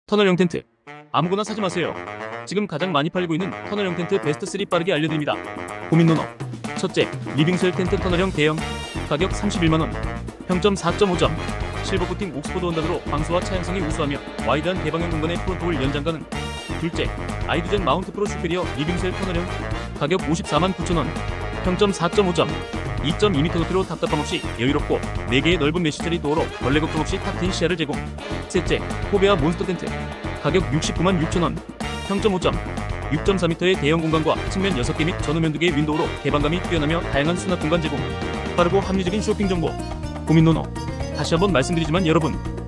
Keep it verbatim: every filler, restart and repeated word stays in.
터널형 텐트. 아무거나 사지 마세요. 지금 가장 많이 팔리고 있는 터널형 텐트 베스트 쓰리 빠르게 알려드립니다. 고민 논어. 첫째, 리빙셀 텐트 터널형 대형. 가격 삼십일만 원. 평점 사 점 오 점. 실버 코팅 옥스포드 원단으로 방수와 차양성이 우수하며 와이드한 개방형 공간의 프론트 홀 연장 가능. 둘째, 아이두젠 마운트 프로 슈페리어 리빙셀 터널형. 가격 오십사만 구천 원. 평점 사 점 오 점. 이 점 이 미터 높이로 답답함 없이 여유롭고 네 개의 넓은 메쉬처리 도어로 벌레 걱정 없이 탁 트인 시야를 제공. 셋째, 코베아 몬스터 텐트. 가격 육십구만 육천 원. 평점 오 점. 육 점 사 미터의 대형 공간과 측면 여섯 개 및 전후면 두 개의 윈도우로 개방감이 뛰어나며 다양한 수납 공간 제공. 빠르고 합리적인 쇼핑 정보. 고민 논어. 다시 한번 말씀드리지만 여러분,